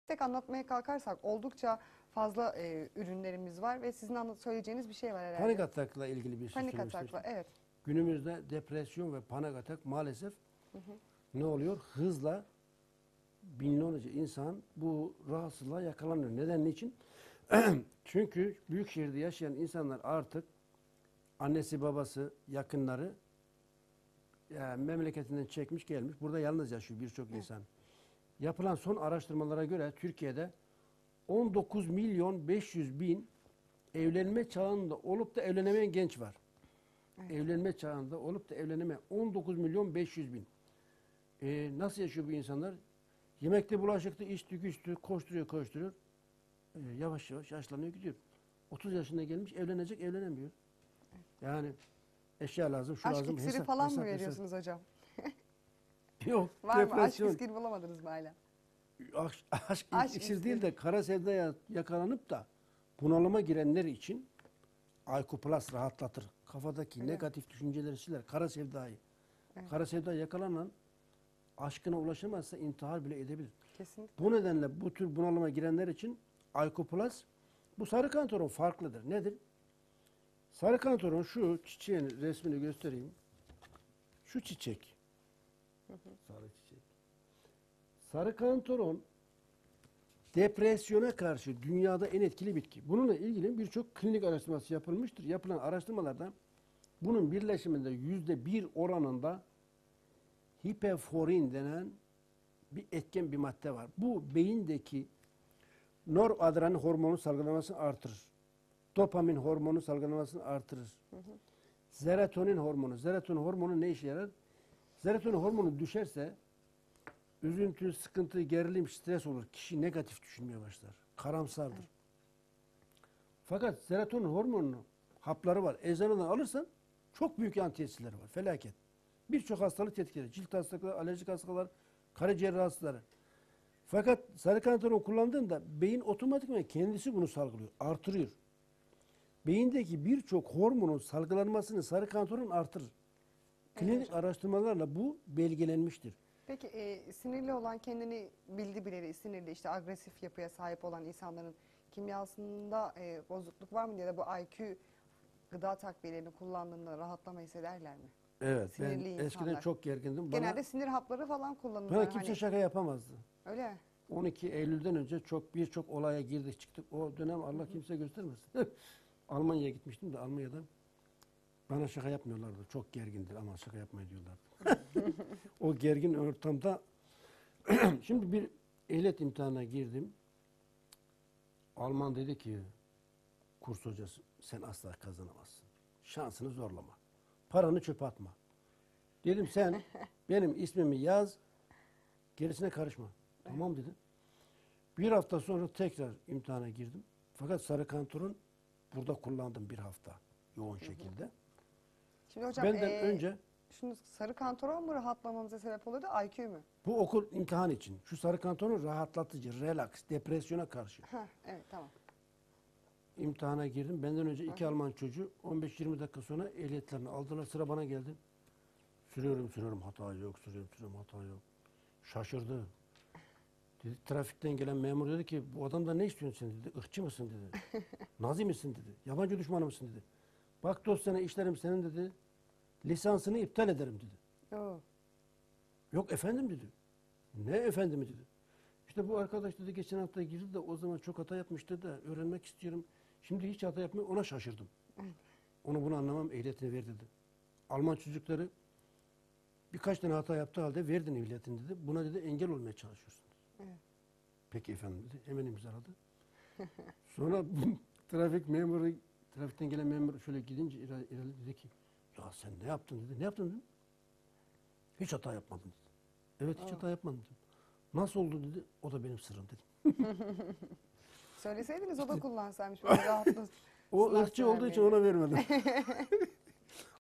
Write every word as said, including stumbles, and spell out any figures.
tek anlatmaya kalkarsak oldukça fazla e, ürünlerimiz var ve sizin anlat söyleyeceğiniz bir şey var herhalde. Panik atakla ilgili bir şey Panik söylemek atakla, istedim. evet. Günümüzde depresyon ve panik atak maalesef Hı hı. ne oluyor? Hızla binlerce insan bu rahatsızlığa yakalanıyor. Neden, niçin? Çünkü büyük şehirde yaşayan insanlar artık annesi, babası, yakınları yani memleketinden çekmiş gelmiş. Burada yalnız yaşıyor birçok insan. Yapılan son araştırmalara göre Türkiye'de on dokuz milyon beş yüz bin evlenme çağında olup da evlenemeyen genç var. Evet. Evlenme çağında olup da evlenemeyen on dokuz milyon beş yüz bin. Ee, nasıl yaşıyor bu insanlar? Yemekte, bulaşıkta, içti, güçtü, koşturuyor, koşturuyor. Ee, yavaş yavaş yaşlanıyor, gidiyor. otuz yaşına gelmiş, evlenecek, evlenemiyor. Yani eşya lazım, şu Aşk lazım, iksiri hesap, falan hesap, mı hesap. veriyorsunuz hocam? Yok, Var mı? Aşk depresyon. iksiri bulamadınız mı hala? Aşk, aşk, Aşk iksir iksiri. değil de kara sevdaya yakalanıp da bunalıma girenler için Aykoplast rahatlatır. Kafadaki Öyle. negatif düşünceleri siler. Kara sevdayı. Evet. Kara sevdaya yakalanan aşkına ulaşamazsa intihar bile edebilir. Kesinlikle. Bu nedenle bu tür bunalıma girenler için Aykoplast, bu sarı kantaron farklıdır. Nedir? Sarı kantaron şu çiçeğin resmini göstereyim. Şu çiçek. Hı hı. Sarı çiçek. Sarı kantaron depresyona karşı dünyada en etkili bitki. Bununla ilgili birçok klinik araştırması yapılmıştır. Yapılan araştırmalarda bunun birleşiminde yüzde bir oranında hiperforin denen bir etken bir madde var. Bu beyindeki noradrenalin hormonu salgılamasını artırır. Dopamin hormonu salgılamasını artırır. Hı hı. Serotonin hormonu. Serotonin hormonu ne işe yarar? Serotonin hormonu düşerse üzüntü, sıkıntı, gerilim, stres olur. Kişi negatif düşünmeye başlar. Karamsardır. Evet. Fakat serotonin hormonunun hapları var. Eczaneden alırsan çok büyük antieksileri var. Felaket. Birçok hastalık tetikler. Cilt hastalıkları, alerjik hastalıklar, karaciğer rahatsızları. Fakat sarı kantaron kullandığında beyin otomatikman kendisi bunu salgılıyor. Artırıyor. Beyindeki birçok hormonun salgılanmasını sarı kantaron artırır. Klinik hocam. araştırmalarla bu belgelenmiştir. Peki e, sinirli olan, kendini bildi bileli sinirli, işte agresif yapıya sahip olan insanların kimyasında e, bozukluk var mı ya da bu I Q gıda takviyelerini kullandığında rahatlama hissederler mi? Evet, Sinirli ben insanlar. eskiden çok gergindim. Bana, Genelde sinir hapları falan kullanırlar. bana kimse hani, şaka yapamazdı. öyle mi? on iki Eylül'den önce çok birçok olaya girdik çıktık. O dönem Allah kimse göstermesin. Almanya'ya gitmiştim de Almanya'da bana şaka yapmıyorlardı. Çok gergindir ama şaka yapmayı diyorlardı. O gergin ortamda şimdi bir ehliyet imtihanına girdim. Alman dedi ki kurs hocası sen asla kazanamazsın. Şansını zorlama. Paranı çöpe atma. Dedim sen benim ismimi yaz, gerisine karışma. Tamam dedi. Bir hafta sonra tekrar imtihana girdim. Fakat sarı kantaron burada kullandım bir hafta yoğun şekilde. Şimdi hocam Benden e, önce şunu sarı kantaron mu rahatlamamıza sebep oluyordu, I Q mu? bu okul imtihan için şu sarı kantaron rahatlatıcı, relax, depresyona karşı. Heh, evet tamam. İmtihana girdim. Benden önce iki Hı hı. Alman çocuğu on beş yirmi dakika sonra ehliyetlerini aldılar. Sıra bana geldi. Sürüyorum sürüyorum hata yok, sürüyorum sürüyorum hata yok. Şaşırdı. Dedi, trafikten gelen memur dedi ki bu adamda ne istiyorsun sen dedi. Irkçı mısın dedi. Nazi misin dedi. Yabancı düşmanı mısın dedi. Bak dosyana işlerim senin dedi. Lisansını iptal ederim dedi. Oo. Yok efendim dedi. Ne efendim dedi. İşte bu arkadaş dedi geçen hafta girdi de o zaman çok hata yapmıştı da öğrenmek istiyorum. Şimdi hiç hata yapmıyor, ona şaşırdım. Evet. Onu bunu anlamam, ehliyetini ver dedi. Alman çocukları birkaç tane hata yaptığı halde verdin ehliyetini dedi. Buna dedi engel olmaya çalışıyorsun. Evet. Peki efendim dedi. Hemen imzaladı. Sonra trafik memuru, trafikten gelen memur şöyle gidince ileri, ileri dedi ki ya sen ne yaptın dedi. Ne yaptın dedim. Hiç hata yapmadım dedi. Evet hiç Aa. hata yapmadım dedim. Nasıl oldu dedi. O da benim sırrım dedim. Söyleseydiniz o da kullansaymış böyle rahatlasın. O ırkçı olduğu için ona vermedim.